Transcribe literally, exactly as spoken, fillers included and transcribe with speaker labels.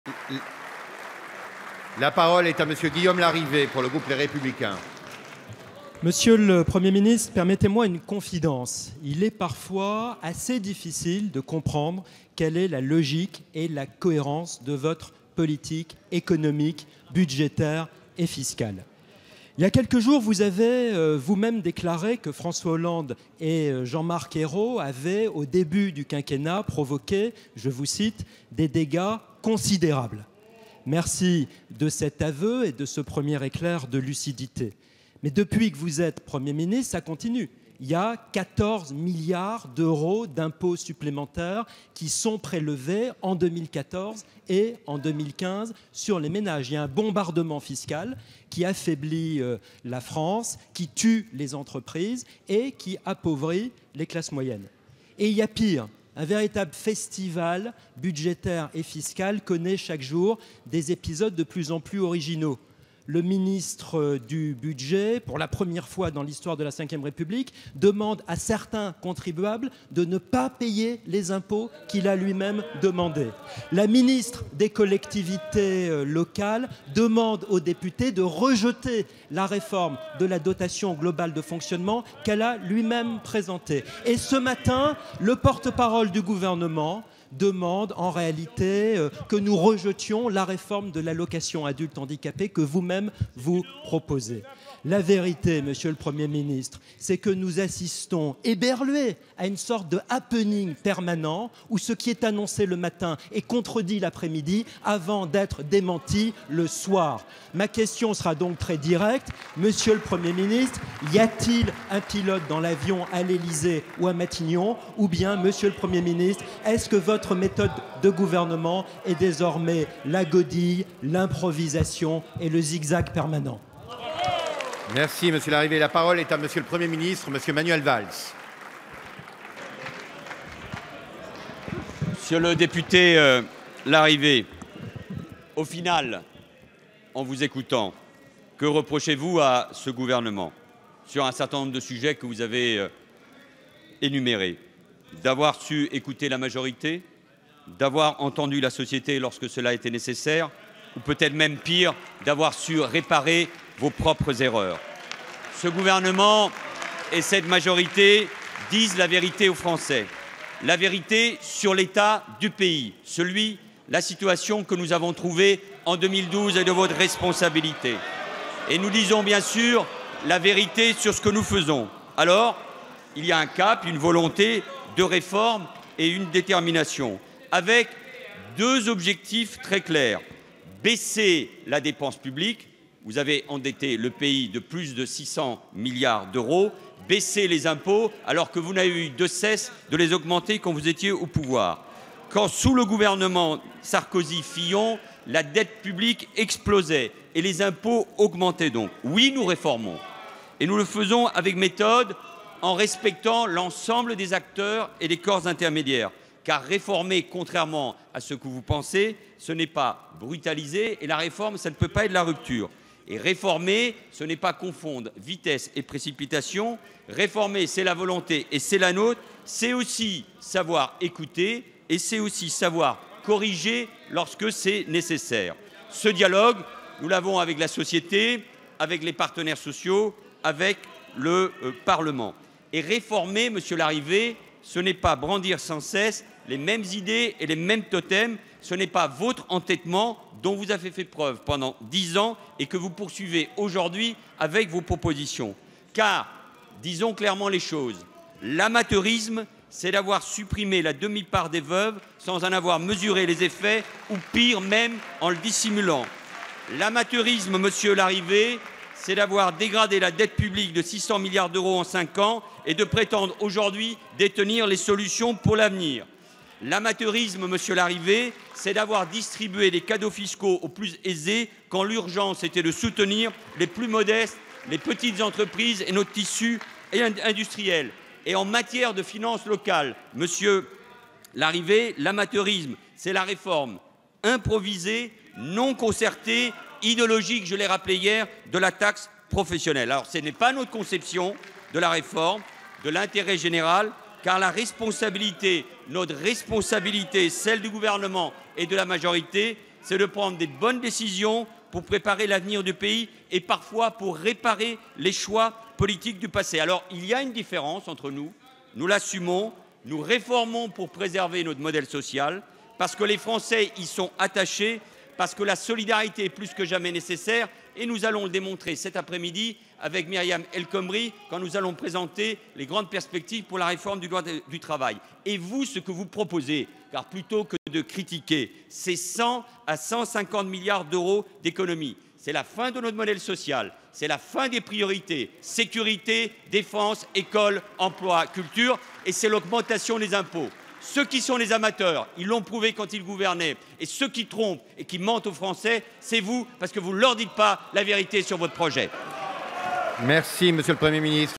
Speaker 1: La parole est à Monsieur Guillaume Larrivé pour le groupe Les Républicains.
Speaker 2: Monsieur le Premier ministre, permettez-moi une confidence. Il est parfois assez difficile de comprendre quelle est la logique et la cohérence de votre politique économique, budgétaire et fiscale. Il y a quelques jours, vous avez euh, vous-même déclaré que François Hollande et euh, Jean-Marc Ayrault avaient, au début du quinquennat, provoqué, je vous cite, des dégâts considérables. Merci de cet aveu et de ce premier éclair de lucidité. Mais depuis que vous êtes Premier ministre, ça continue. Il y a quatorze milliards d'euros d'impôts supplémentaires qui sont prélevés en deux mille quatorze et en deux mille quinze sur les ménages. Il y a un bombardement fiscal qui affaiblit euh, la France, qui tue les entreprises et qui appauvrit les classes moyennes. Et il y a pire. Un véritable festival budgétaire et fiscal connaît chaque jour des épisodes de plus en plus originaux. Le ministre du Budget, pour la première fois dans l'histoire de la cinquième République, demande à certains contribuables de ne pas payer les impôts qu'il a lui-même demandés. La ministre des collectivités locales demande aux députés de rejeter la réforme de la dotation globale de fonctionnement qu'elle a lui-même présentée. Et ce matin, le porte-parole du gouvernement demande en réalité euh, que nous rejetions la réforme de l'allocation adulte handicapé que vous-même vous proposez. La vérité, Monsieur le Premier ministre, c'est que nous assistons éberlués à une sorte de happening permanent où ce qui est annoncé le matin est contredit l'après-midi avant d'être démenti le soir. Ma question sera donc très directe. Monsieur le Premier ministre, y a-t-il un pilote dans l'avion à l'Élysée ou à Matignon? Ou bien, Monsieur le Premier ministre, est-ce que votre méthode de gouvernement est désormais la godille, l'improvisation et le zigzag permanent?
Speaker 1: Merci, Monsieur Larrivé. La parole est à Monsieur le Premier ministre, Monsieur Manuel Valls.
Speaker 3: Monsieur le député euh, Larrivé, au final, en vous écoutant, que reprochez-vous à ce gouvernement sur un certain nombre de sujets que vous avez euh, énumérés? D'avoir su écouter la majorité, d'avoir entendu la société lorsque cela était nécessaire, ou peut-être même pire, d'avoir su réparer vos propres erreurs. Ce gouvernement et cette majorité disent la vérité aux Français, la vérité sur l'état du pays, celui, la situation que nous avons trouvée en deux mille douze est de votre responsabilité. Et nous disons bien sûr la vérité sur ce que nous faisons. Alors, il y a un cap, une volonté de réforme et une détermination, avec deux objectifs très clairs. Baisser la dépense publique, vous avez endetté le pays de plus de six cents milliards d'euros, baisser les impôts alors que vous n'avez eu de cesse de les augmenter quand vous étiez au pouvoir. Quand sous le gouvernement Sarkozy-Fillon, la dette publique explosait et les impôts augmentaient donc. Oui, nous réformons et nous le faisons avec méthode en respectant l'ensemble des acteurs et des corps intermédiaires. Car réformer, contrairement à ce que vous pensez, ce n'est pas brutaliser et la réforme, ça ne peut pas être la rupture. Et réformer, ce n'est pas confondre vitesse et précipitation. Réformer, c'est la volonté et c'est la nôtre. C'est aussi savoir écouter et c'est aussi savoir corriger lorsque c'est nécessaire. Ce dialogue, nous l'avons avec la société, avec les partenaires sociaux, avec le euh, Parlement. Et réformer, Monsieur Larrivé, ce n'est pas brandir sans cesse les mêmes idées et les mêmes totems. Ce n'est pas votre entêtement dont vous avez fait preuve pendant dix ans et que vous poursuivez aujourd'hui avec vos propositions. Car, disons clairement les choses, l'amateurisme, c'est d'avoir supprimé la demi-part des veuves sans en avoir mesuré les effets ou pire même en le dissimulant. L'amateurisme, Monsieur Larrivé, c'est d'avoir dégradé la dette publique de six cents milliards d'euros en cinq ans et de prétendre aujourd'hui détenir les solutions pour l'avenir. L'amateurisme, Monsieur Larrivé, c'est d'avoir distribué des cadeaux fiscaux aux plus aisés quand l'urgence était de soutenir les plus modestes, les petites entreprises et notre tissu industriel. Et en matière de finances locales, Monsieur Larrivé, l'amateurisme, c'est la réforme improvisée, non concertée, idéologique, je l'ai rappelé hier, de la taxe professionnelle. Alors ce n'est pas notre conception de la réforme, de l'intérêt général, car la responsabilité, notre responsabilité, celle du gouvernement et de la majorité, c'est de prendre des bonnes décisions pour préparer l'avenir du pays et parfois pour réparer les choix politiques du passé. Alors, il y a une différence entre nous, nous l'assumons, nous réformons pour préserver notre modèle social, parce que les Français y sont attachés, parce que la solidarité est plus que jamais nécessaire, et nous allons le démontrer cet après-midi avec Myriam El Khomri quand nous allons présenter les grandes perspectives pour la réforme du droit du travail. Et vous, ce que vous proposez, car plutôt que de critiquer, c'est cent à cent cinquante milliards d'euros d'économies. C'est la fin de notre modèle social, c'est la fin des priorités, sécurité, défense, école, emploi, culture, et c'est l'augmentation des impôts. Ceux qui sont les amateurs, ils l'ont prouvé quand ils gouvernaient, et ceux qui trompent et qui mentent aux Français, c'est vous, parce que vous ne leur dites pas la vérité sur votre projet.
Speaker 1: Merci, Monsieur le Premier ministre.